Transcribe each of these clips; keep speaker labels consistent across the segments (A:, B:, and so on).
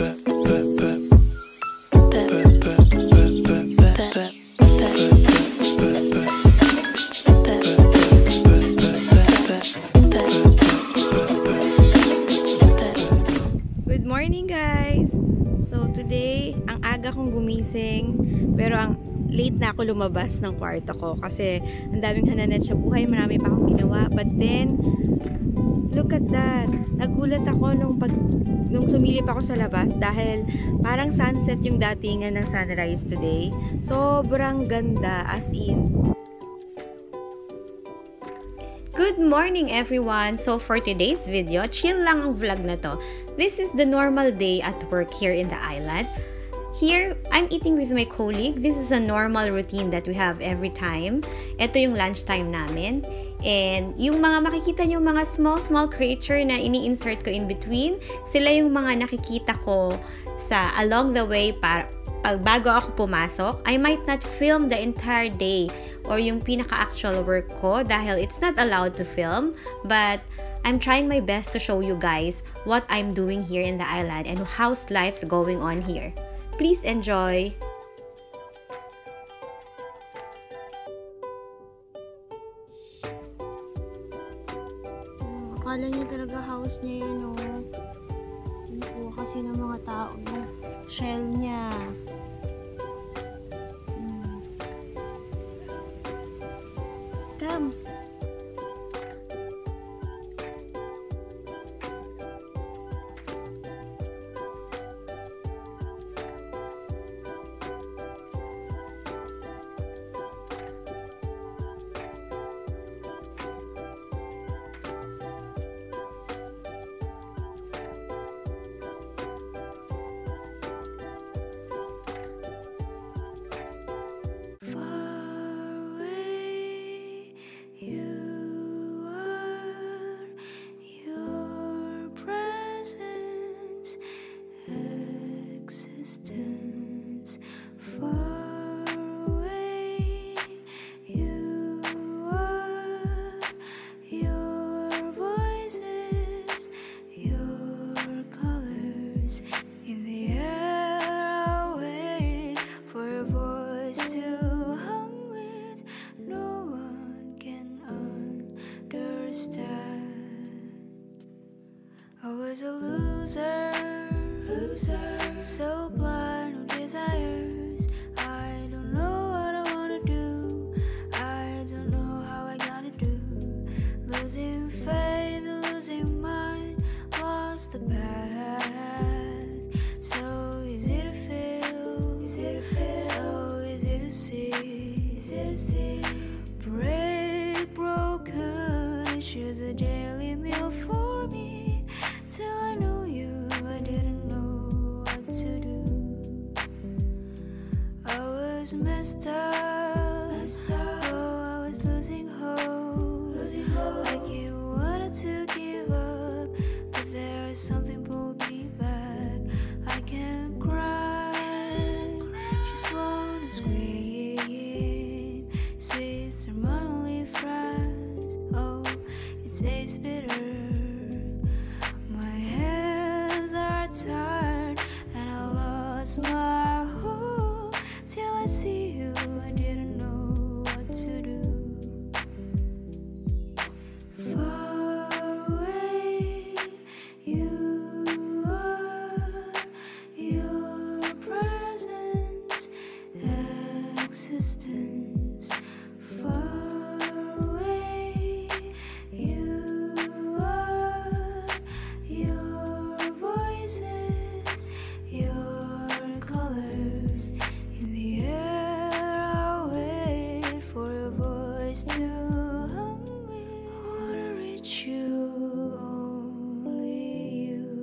A: Good morning guys! So today, ang aga kong gumising, pero ang late na ako lumabas ng kwarto ko kasi ang daming hananet sa buhay, marami pa akong ginawa. But then, look at that! Nagulat ako nung sumilip ako sa labas dahil parang sunset yung datingan ng sunrise today. Sobrang ganda, as in. Good morning everyone! So for today's video, chill lang ang vlog na to. This is the normal day at work here in the island. Here, I'm eating with my colleague. This is a normal routine that we have every time. Ito yung lunchtime namin. And yung mga makikita nyo, mga small creature na ini-insert ko in between, sila yung mga nakikita ko sa along the way para pag bago ako pumasok. I might not film the entire day or yung pinaka-actual work ko dahil it's not allowed to film. But I'm trying my best to show you guys what I'm doing here in the island and how's life's going on here. Please enjoy! Akala niya talaga house niya yun, no? Ano kasi ng mga tao yung shell niya. Come!
B: I was a loser, so blind with desires. I don't know what I wanna do. I don't know how I gotta do. Losing faith, losing mind, lost the path. So easy to feel, so easy to see. Break, broken, it's just a daily meal for me. Till I know you, I didn't know what to do. I was messed up. Oh, I was losing hope. Like you wanted to give up, but there is something pulled me back. I can't cry, just wanna scream. Sweets are my only friends. Oh, it tastes bitter. Tired and I lost my hope. Till I see you, I didn't know what to do. Far away you are, your presence, existence. Far away you are, your your colors in the air. I wait for a voice to hum with. I wanna reach you, only you.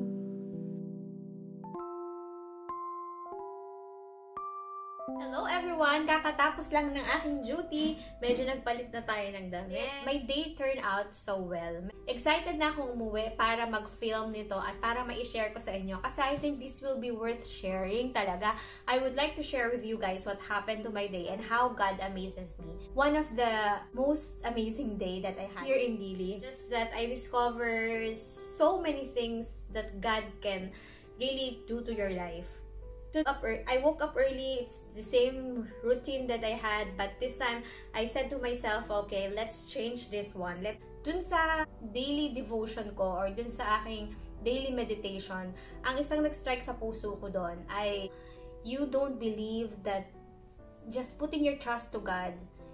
A: Hello everyone! Kakatapos lang ng aking duty. Medyo nagpalit na tayo ng damit. My day turned out so well. Excited na akong umuwi para mag-film nito at para ma-share ko sa inyo. Kasi I think this will be worth sharing talaga. I would like to share with you guys what happened to my day and how God amazes me. One of the most amazing day that I had here in Dili. Just that I discovered so many things that God can really do to your life. I woke up early, it's the same routine that I had, but this time, I said to myself, okay, let's change this one. Dun sa daily devotion ko, or dun sa aking daily meditation, ang isang nag-strike sa puso ko doon ay, you don't believe that just putting your trust to God,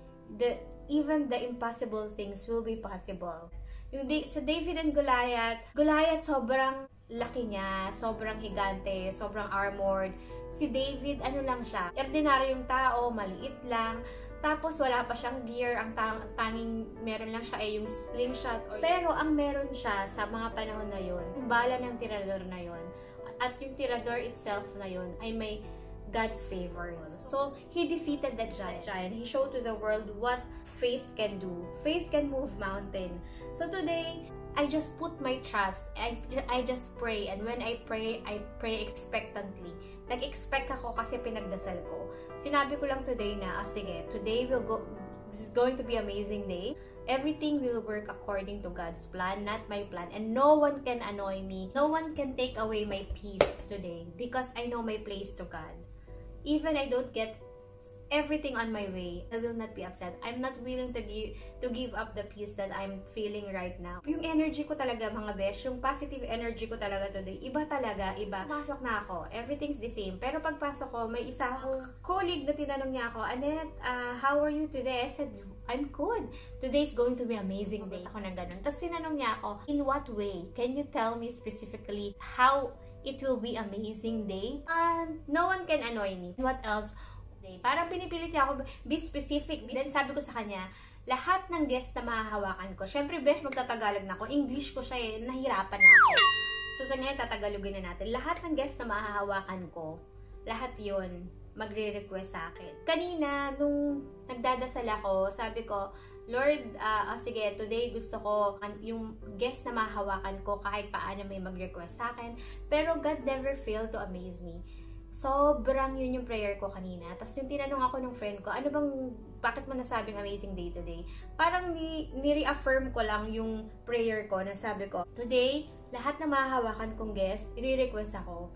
A: even the impossible things will be possible. Sa David and Goliath sobrang laki niya, sobrang higante, sobrang armored. Si David, ano lang siya, ordinaryong tao, maliit lang, tapos wala pa siyang gear, ang tanging meron lang siya ay yung slingshot. Pero ang meron siya sa mga panahon na yun, yung bala ng tirador na yun, at yung tirador itself na yun ay may God's favor. So, he defeated the giant. He showed to the world what faith can do. Faith can move mountain. So today, I just put my trust. I just pray. And when I pray expectantly. Nag-expect ako kasi pinagdasal ko. Sinabi ko lang today na, sige, today this is going to be an amazing day. Everything will work according to God's plan, not my plan. And no one can annoy me. No one can take away my peace today because I know my place to God. Even I don't get everything on my way, I will not be upset. I'm not willing to give up the peace that I'm feeling right now. Yung energy ko talaga, mga besh, yung positive energy ko talaga today, iba talaga, iba. Pasok na ako, everything's the same. Pero pagpasok ko, may isa akong colleague na tinanong niya ako, Annette, how are you today? I said, I'm good. Today's going to be an amazing day. Ako nang ganun. Tapos tinanong niya ako, in what way? Can you tell me specifically how it will be amazing day? No one can annoy me. What else? Parang pinipilit niya ako, be specific. Then sabi ko sa kanya, lahat ng guest na mahahawakan ko, syempre besh, magtatagalog na ako. English ko siya eh, nahirapan na ako. So ngayon, tatagalogin na natin. Lahat ng guest na mahahawakan ko, lahat yun, magre-request sa akin. Kanina, nung nagdadasal ako, sabi ko, Lord, sige, today gusto ko yung guest na mahahawakan ko kahit paano may mag-request sa akin. Pero God never failed to amaze me. Sobrang yun yung prayer ko kanina. Tapos yung tinanong ako ng friend ko, bakit mo nasabing amazing day today? Parang ni-reaffirm ko lang yung prayer ko na sabi ko, today, lahat na mahahawakan kong guest, i-request ako.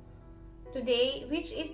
A: Today, which is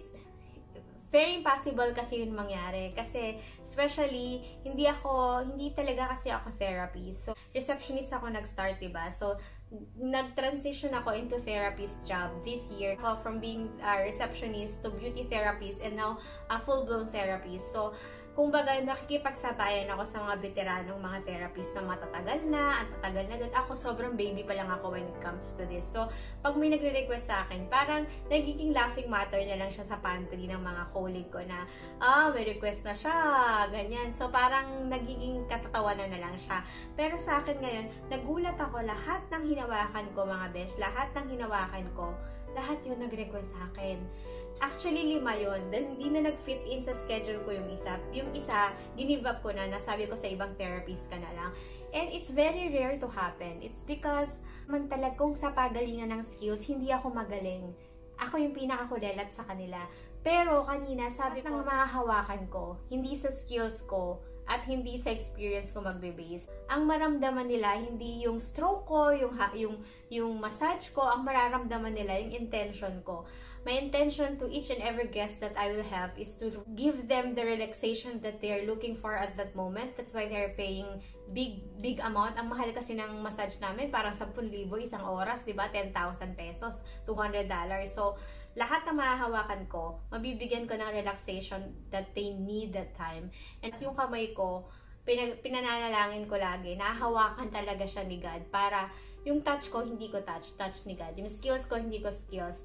A: very impossible kasi yun mangyari. Kasi, especially, hindi talaga kasi ako therapist. So, receptionist ako nag-start, diba? So, nag-transition ako into therapist job this year. From being a receptionist to beauty therapist and now a full-blown therapist. So, kumbaga, nakikipagsabayan ako sa mga veteranong mga therapist na matatagal na, at tatagal na. At ako, sobrang baby pa lang ako when it comes to this. So, pag may nagre-request sa akin, parang nagiging laughing matter na lang siya sa pantry ng mga colleague ko na, may request na siya, ganyan. So, parang nagiging katatawanan na lang siya. Pero sa akin ngayon, nagulat ako, lahat ng hinawakan ko, mga besh, lahat ng hinawakan ko, lahat yun nag-request sa akin. Actually, 5 yun. Dahil hindi na nag-fit in sa schedule ko yung isa. Yung isa, ginive up ko na, nasabi ko sa ibang therapist ka na lang. And it's very rare to happen. It's because, kung sa pagalingan ng skills, hindi ako magaling. Ako yung pinakakulelat sa kanila. Pero kanina, sabi ko, mahahawakan ko, hindi sa skills ko, at hindi sa experience ko magbe-base. Ang maramdaman nila, hindi yung stroke ko, yung massage ko, ang mararamdaman nila, yung intention ko. My intention to each and every guest that I will have is to give them the relaxation that they're looking for at that moment. That's why they're paying big amount. Ang mahal kasi ng massage namin, parang 10,000 isang oras, diba? 10,000 pesos, $200. So, lahat na mahahawakan ko, mabibigyan ko ng relaxation that they need that time. And yung kamay ko, pinananalangin ko lagi, nahahawakan talaga siya ni God para yung touch ko, hindi ko touch ni God. Yung skills ko, hindi ko skills.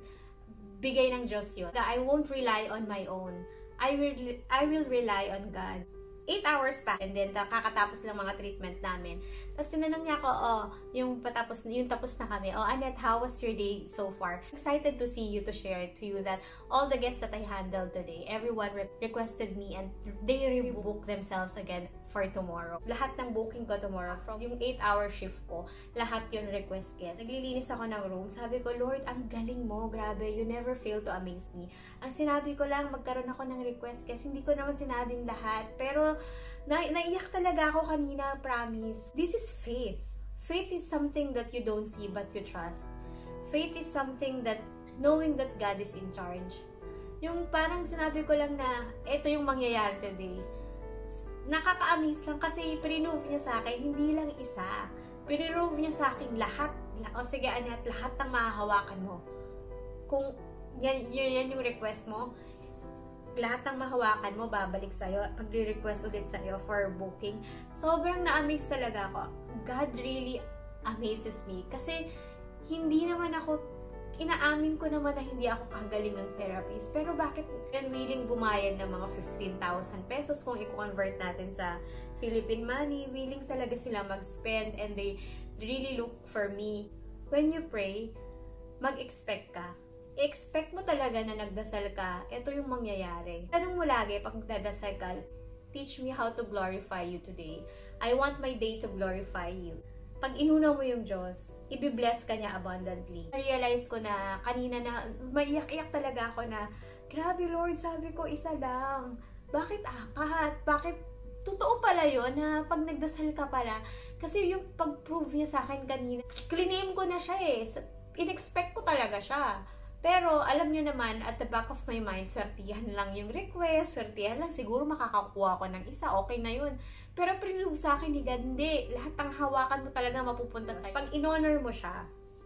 A: Bigay ng Diyos yun. I won't rely on my own. I will rely on God. 8 hours pa. And then, kakatapos lang mga treatment namin. Tapos, tinanong niya ako, yung tapos na kami. Annette, how was your day so far? Excited to see you, to share to you that all the guests that I handled today, everyone requested me and they rebook themselves again for tomorrow. Lahat ng booking ko tomorrow, from yung 8-hour shift ko, lahat yun request guest. Naglilinis ako ng room. Sabi ko, Lord, ang galing mo. Grabe, you never fail to amaze me. Ang sinabi ko lang, magkaroon ako ng request guest. Hindi ko naman sinabing lahat. Pero, naiyak talaga ako kanina, promise. This is faith. Faith is something that you don't see but you trust. Faith is something that knowing that God is in charge. Yung parang sinabi ko lang na, ito yung mangyayari today. Nakaka-amaze lang kasi pinrove niya sa akin, hindi lang isa. Pinrove niya sa akin lahat. O sige, Annette, lahat ng mahahawakan mo. Kung yan yung request mo, lahat ng mahawakan mo, babalik sa'yo. Pag-request ulit sa'yo for booking. Sobrang na-amaze talaga ako. God really amazes me. Kasi, hindi naman ako, inaamin ko naman na hindi ako kagaling ng therapist. Pero bakit willing bumayad ng mga 15,000 pesos kung i-convert natin sa Philippine money? Willing talaga sila mag-spend and they really look for me. When you pray, mag-expect ka. I-expect mo talaga na nagdasal ka, ito yung mangyayari. Tanong mo lagi pag nagdadasal ka, teach me how to glorify you today. I want my day to glorify you. Pag inuna mo yung Diyos, i-bless ka niya abundantly. Realize ko na kanina na maiyak-iyak talaga ako na, grabe Lord, sabi ko isa lang. Bakit apat? Bakit totoo pala yun na pag nagdasal ka pala? Kasi yung pag-prove niya sa akin kanina, cliname ko na siya eh. In-expect ko talaga siya. Pero, alam nyo naman, at the back of my mind, swertihan lang yung request, swertihan lang, siguro makakakuha ko ng isa, okay na yun. Pero, pinrove sa akin ni God, hindi. Lahat ng hawakan mo talaga mapupunta sa'yo. Pag in-honor mo siya,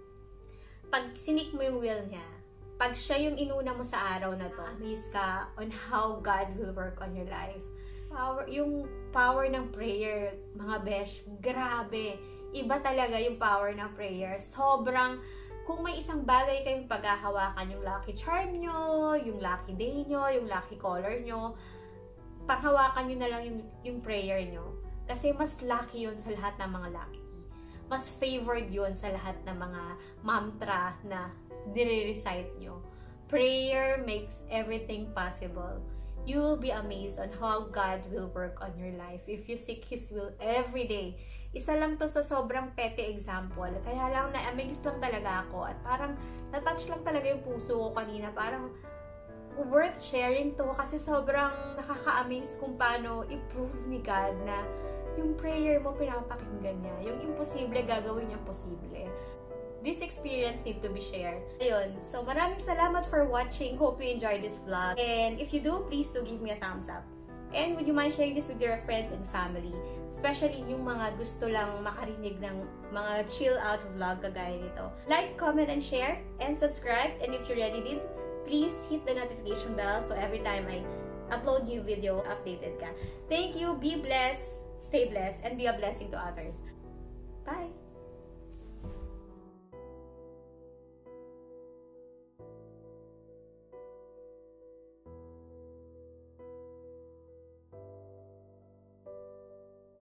A: pag sinik mo yung will niya, pag siya yung inuna mo sa araw na to, amaze ka on how God will work on your life. Yung power ng prayer, mga besh, grabe. Iba talaga yung power ng prayer. Sobrang, kung may isang bagay kayong paghahawakan, yung lucky charm nyo, yung lucky day nyo, yung lucky color nyo, panghawakan nyo na lang yung prayer nyo. Kasi mas lucky yun sa lahat ng mga lucky. Mas favored yun sa lahat ng mga mantra na nire-recite nyo. Prayer makes everything possible. You will be amazed on how God will work on your life if you seek His will every day. Isa lang to sa sobrang petty example. Kaya lang na-amaze lang talaga ako at parang na-touch lang talaga yung puso ko kanina. Parang worth sharing to kasi sobrang nakaka-amaze kung paano i-prove ni God na yung prayer mo pinapakinggan niya. Yung imposible, gagawin niya posible. This experience need to be shared. Ayun. So, maraming salamat for watching. Hope you enjoyed this vlog. And if you do, please do give me a thumbs up. And would you mind sharing this with your friends and family? Especially yung mga gusto lang makarinig ng mga chill out vlog kagaya nito. Like, comment, and share. And subscribe. And if you already did, please hit the notification bell so every time I upload new video, updated ka. Thank you. Be blessed. Stay blessed. And be a blessing to others. Bye!